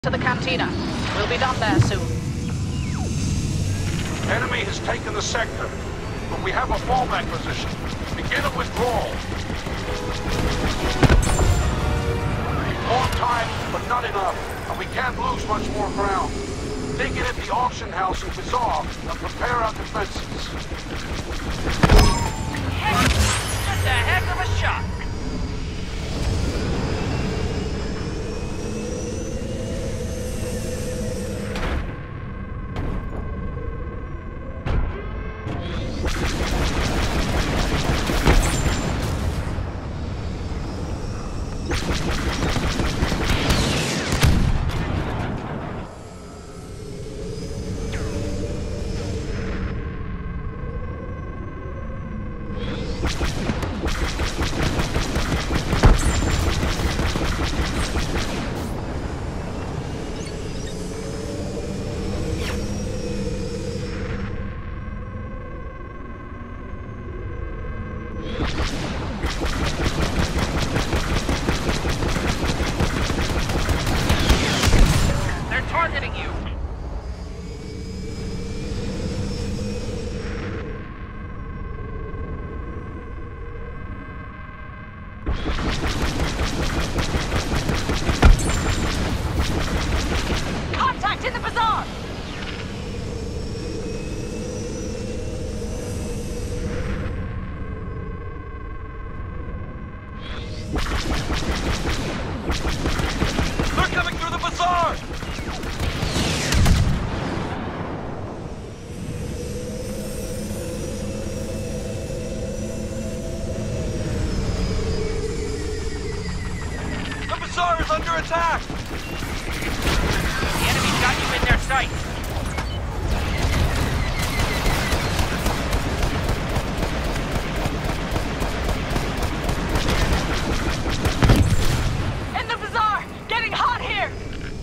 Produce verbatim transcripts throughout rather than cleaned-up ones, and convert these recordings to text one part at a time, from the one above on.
To the cantina. We'll be done there soon. Enemy has taken the sector, but we have a fallback position. Begin a withdrawal. More time, but not enough, and we can't lose much more ground. Dig in at the auction house and bazaar and prepare our defenses. Heck, just a heck of a shot. They're targeting you. Contact in the bazaar! They're coming through the bazaar! The bazaar is under attack! The enemy's got you in their sights. In the bazaar! Getting hot here!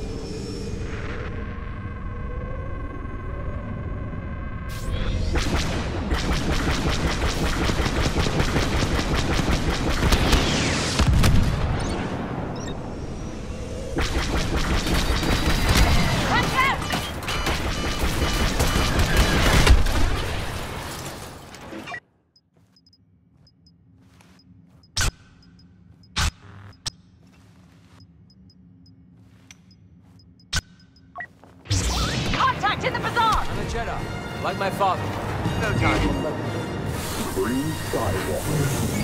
Contact in the bazaar! I'm a Jedi, like my father. No time for bloodshed. Free Skywalker.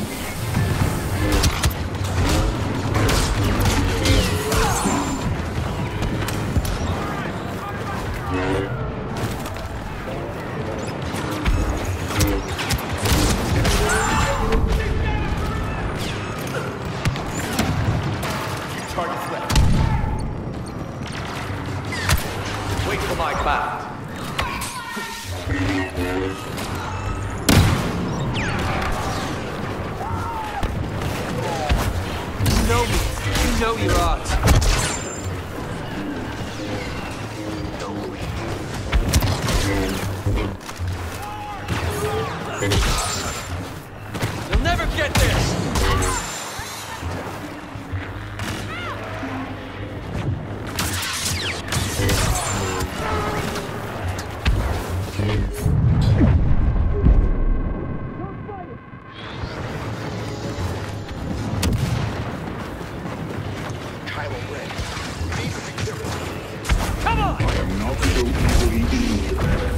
Target threat. Wait for my command. You know me. You know your art. You'll never get this! Come on! I am not so easily defeated.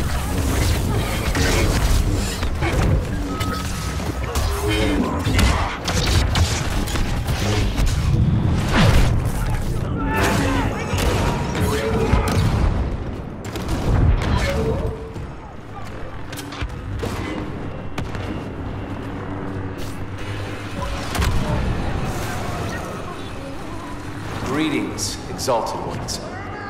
Greetings, exalted ones.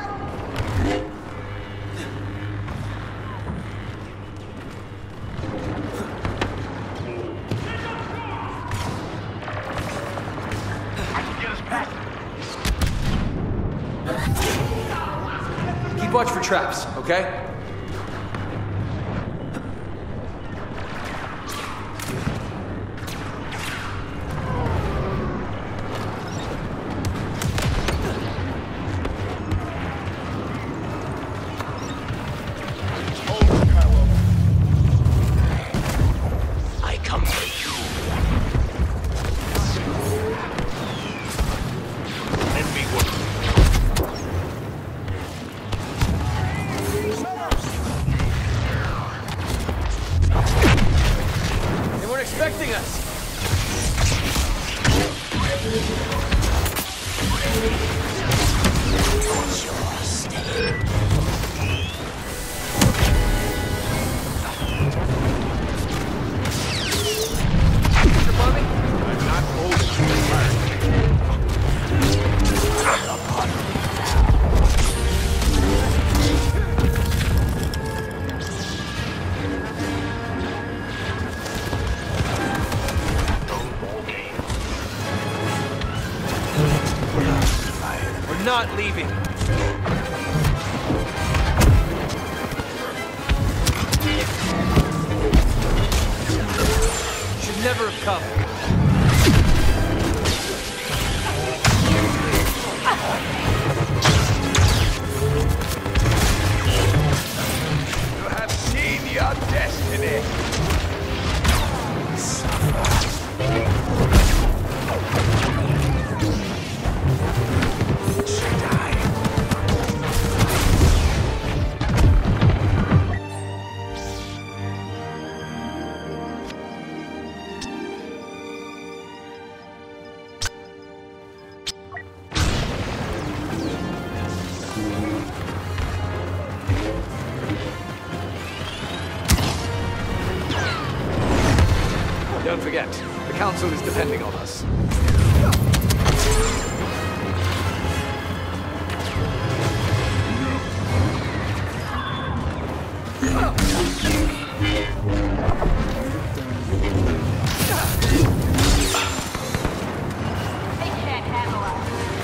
Keep watch for traps, okay? not leaving. Should never have come. You have seen your destiny. Don't forget, the Council is depending on us. They can't handle us.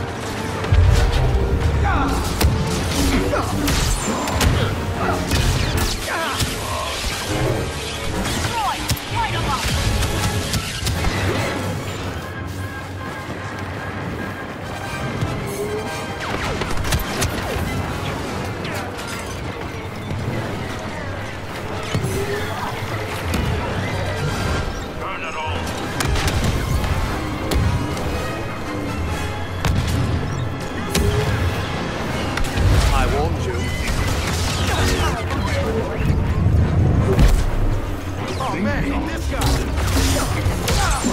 Roy, light 'em up. Burn it all. I warned you. Oh man, this guy.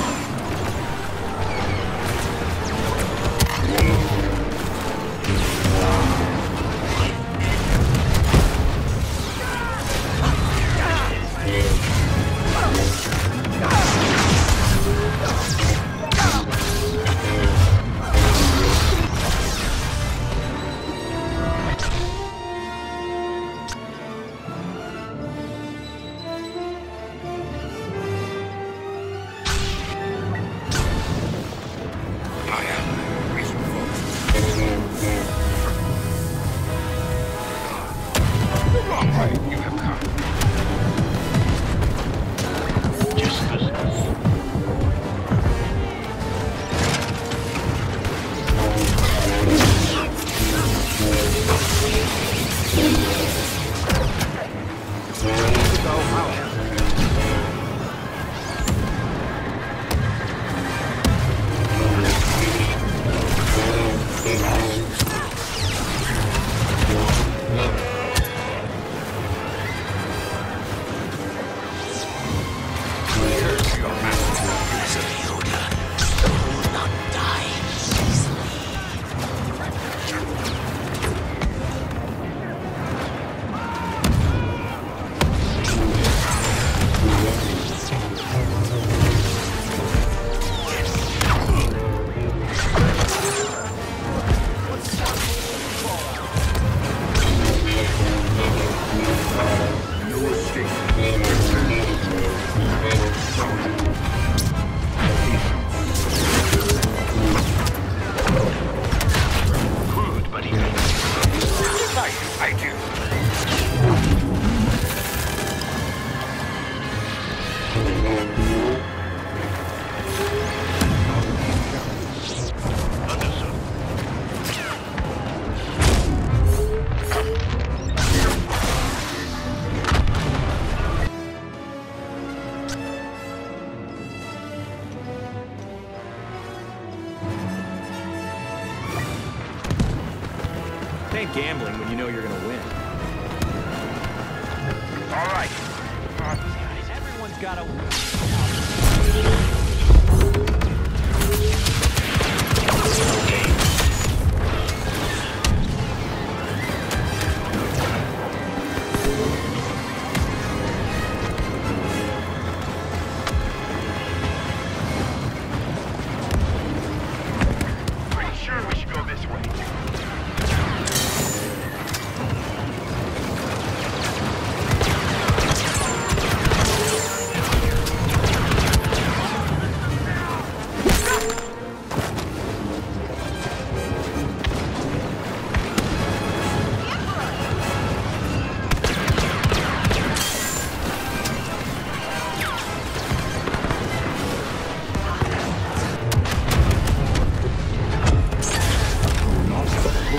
Ain't gambling when you know you're gonna win. All right. Guys, everyone's got to win. Pretty sure we should go this way.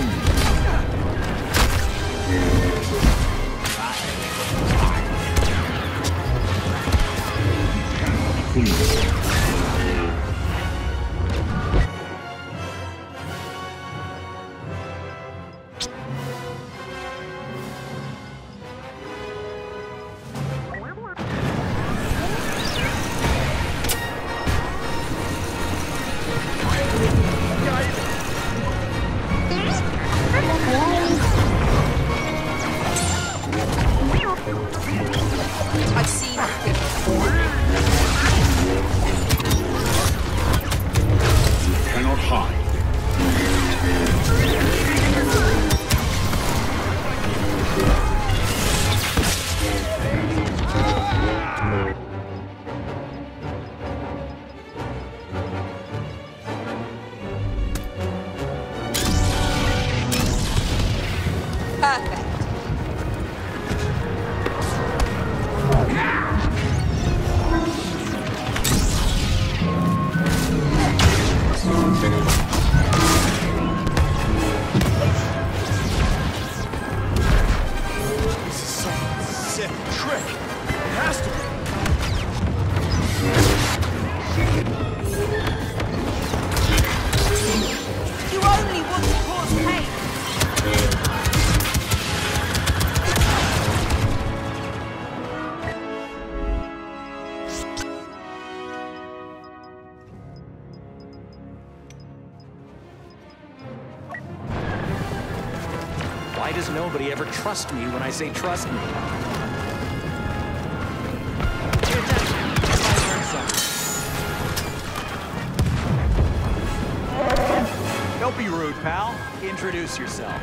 I've seen it. Cannot hide. Perfect. This is some sick trick. It has to be. You only want to cause pain. Why does nobody ever trust me when I say trust me? Pay attention. I learned something. Don't be rude, pal. Introduce yourself.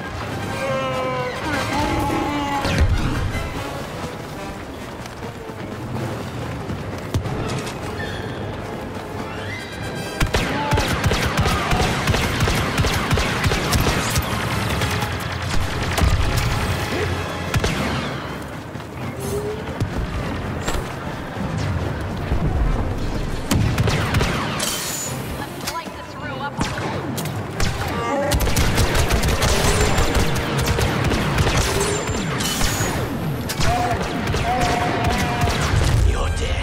Let's light this room up. You're dead.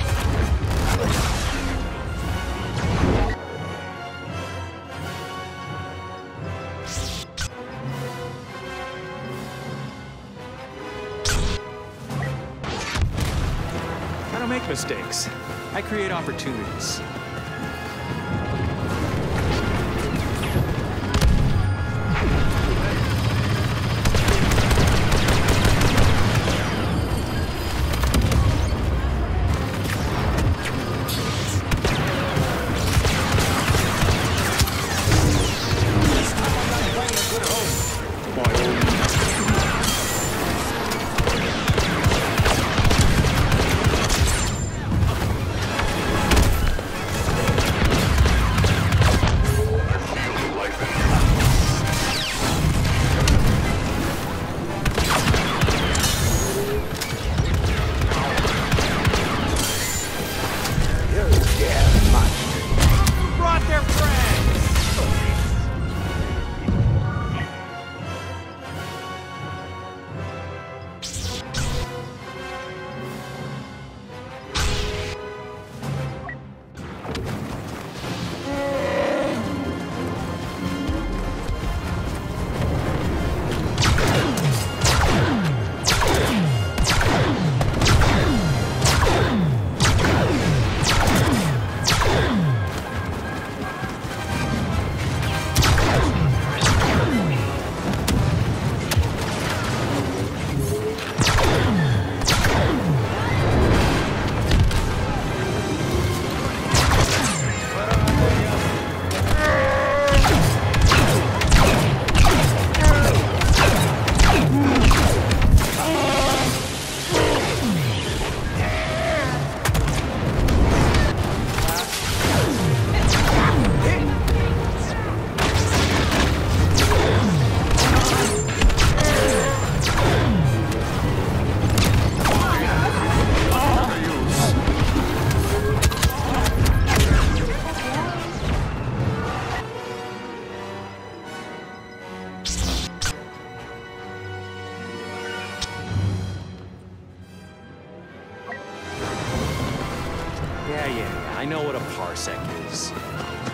I don't make mistakes. I create opportunities. I know what a parsec is.